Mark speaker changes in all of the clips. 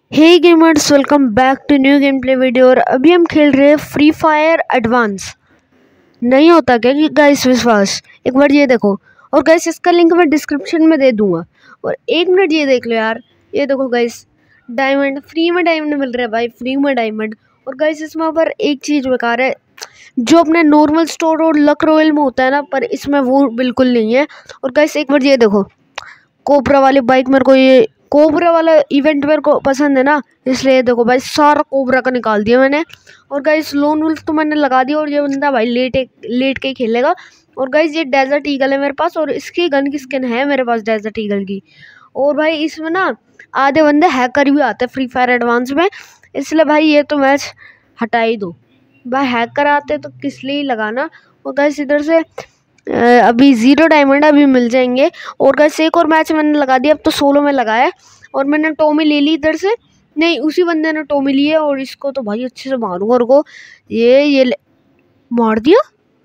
Speaker 1: Hey gamers, welcome back to new game play video. और अभी हम खेल रहे हैं फ्री फायर एडवांस। नहीं होता क्या कि गाइस विश्वास, एक बार ये देखो। और गाइस इसका लिंक मैं डिस्क्रिप्शन में दे दूंगा। और एक मिनट ये देख लो यार, ये देखो गाइस, डायमंड फ्री में, डायमंड मिल रहा है भाई, फ्री में डायमंड। और गाइस इसमें पर एक चीज़ बेकार है, जो अपने नॉर्मल स्टोर और लक रॉयल में होता है ना, पर इसमें वो बिल्कुल नहीं है। और गाइस एक बार ये देखो, कोबरा वाली बाइक, मेरे को ये कोबरा वाला इवेंट मेरे को पसंद है ना, इसलिए देखो भाई सारा कोबरा का निकाल दिया मैंने। और गाइस लोन वुल्फ तो मैंने लगा दिया। और ये बंदा भाई लेट के खेलेगा। और गाइस ये डेजर्ट ईगल है मेरे पास, और इसकी गन की स्किन है मेरे पास डेजर्ट ईगल की। और भाई इसमें ना आधे बंदे हैकर भी आते हैं फ्री फायर एडवांस में, इसलिए भाई ये तो मैच हटा ही दो भाई। हैकर आते तो किस लिए लगाना। और गाइस इधर से अभी 0 डायमंड अभी मिल जाएंगे। और गाइस एक और मैच मैंने लगा दिया, अब तो सोलो में लगाया। और मैंने टॉमी ले ली इधर से, नहीं उसी बंदे ने टॉमी ली है। और इसको तो भाई अच्छे से मारूंगा। और को ये मार दिया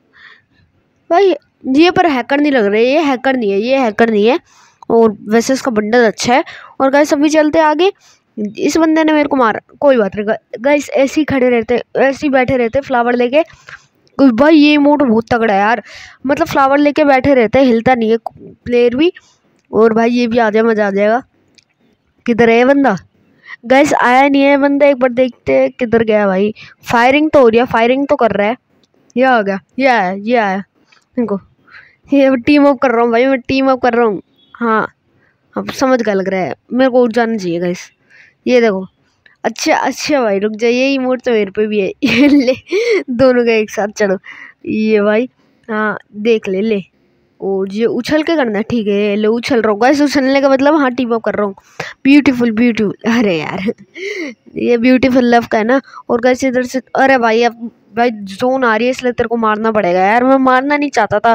Speaker 1: भाई। ये पर हैकर नहीं लग रहे, ये हैकर नहीं है, ये हैकर नहीं है। और वैसे इसका बंडल अच्छा है। और गाइस अभी चलते आगे। इस बंदे ने मेरे को मारा, कोई बात नहीं गाइस, ऐसे ही खड़े रहते, ऐसे ही बैठे रहते फ्लावर लेके। भाई ये इमोट बहुत तगड़ा है यार, मतलब फ्लावर लेके बैठे रहते हैं, हिलता नहीं है प्लेयर भी। और भाई ये भी आ जाए, मजा आ जाएगा। किधर है ये बंदा? गैस आया नहीं है बंदा, एक बार देखते हैं किधर गया भाई। फायरिंग तो हो रही है, फायरिंग तो कर रहा है। ये आ गया, ये आया, ये आया। इनको ये टीम अप कर रहा हूँ भाई, मैं टीम अप कर रहा हूँ। हाँ अब समझ गया, लग रहा है मेरे को उठ जाना चाहिए गैस। ये देखो, अच्छा अच्छा भाई रुक जाइए, ये इमोट तो मेरे पे भी है। ये ले, दोनों का एक साथ चलो। ये भाई हाँ देख ले ले। और ये उछल के करना है, ठीक है ये ले उछल रहा हूँ गाइस, उछलने का मतलब हाँ टीम अप कर रहा हूँ। ब्यूटीफुल ब्यूटीफुल, अरे यार ये ब्यूटीफुल लव का है ना। और गाइस इधर से, अरे भाई अब भाई जोन आ रही है, इसलिए तेरे को मारना पड़ेगा यार, मैं मारना नहीं चाहता था।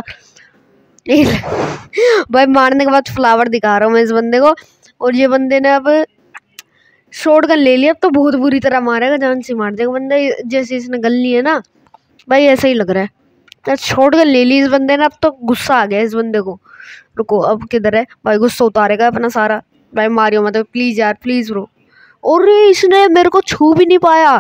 Speaker 1: भाई मारने के बाद फ्लावर दिखा रहा हूँ मैं इस बंदे को। और ये बंदे ने अब शॉटगन ले लिया, अब तो बहुत बुरी तरह मारेगा, जान से मार देगा बंदा। जैसे इसने गन ली है ना भाई, ऐसा ही लग रहा है यार। शॉटगन ले ली इस बंदे ने, अब तो गुस्सा आ गया इस बंदे को। रुको अब किधर है भाई, गुस्सा उतारेगा अपना सारा। भाई मारियो मतलब प्लीज यार, प्लीज ब्रो। और इसने मेरे को छू भी नहीं पाया।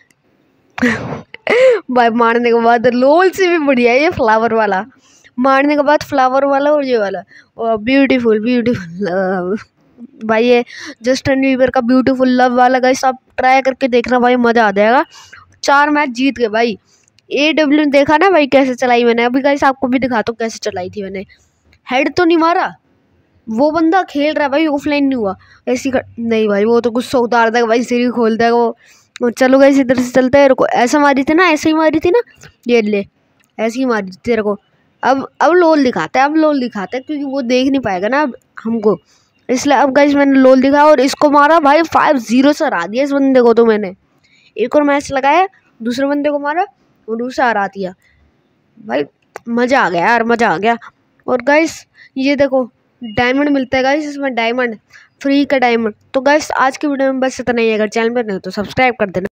Speaker 1: भाई मारने के बाद लोल से भी बढ़िया है ये फ्लावर वाला, मारने के बाद फ्लावर वाला और ये वाला। ब्यूटीफुल ब्यूटीफुल भाई, ये जस्टिन बीबर का ब्यूटीफुल लव वाला गाइस, आप ट्राई करके देखना भाई, मजा आ जाएगा। 4 मैच जीत गए भाई। AW देखा ना भाई कैसे चलाई मैंने, अभी गाइस आपको भी दिखाता हूँ कैसे चलाई थी मैंने। हेड तो नहीं मारा, वो बंदा खेल रहा है भाई, ऑफलाइन नहीं हुआ ऐसी नहीं भाई, वो तो गुस्सा उतार देगा भाई, सिर ही खोल देगा वो। और चलो गाइस इधर से चलते हैं। रुको, ऐसा मारी थी ना, ऐसे ही मारी थी ना, ये ले ऐसे ही मारी थी तेरे को। अब लोल दिखाते हैं, अब लोल दिखाते हैं, क्योंकि वो देख नहीं पाएगा ना अब हमको, इसलिए अब गाइस मैंने लोल दिखाया और इसको मारा भाई। 5-0 से हरा दिया इस बंदे को तो मैंने। एक और मैच लगाया, दूसरे बंदे को मारा और दूसरा हरा दिया भाई। मज़ा आ गया यार, मज़ा आ गया। और गाइस ये देखो, डायमंड मिलता है गाइस इसमें, डायमंड फ्री का डायमंड। तो गाइस आज की वीडियो में बस इतना ही, अगर चैनल पर नहीं हो तो सब्सक्राइब कर देना।